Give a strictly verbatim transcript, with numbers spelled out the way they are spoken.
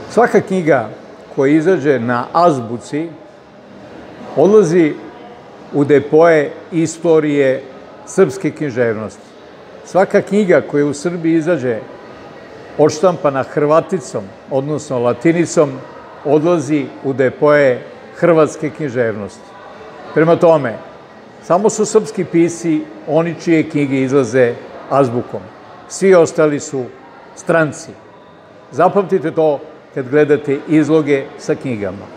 Svaka knjiga koja izađe na azbuci odlazi u depoje istorije srpske književnosti. Svaka knjiga koja u Srbiji izađe odštampana hrvaticom, odnosno latinicom, odlazi u depoje hrvatske književnosti. Prema tome, samo su srpski pisci oni čije knjige izlaze azbukom. Svi ostali su stranci. Zapamtite to kad gledate izloge sa knjigama.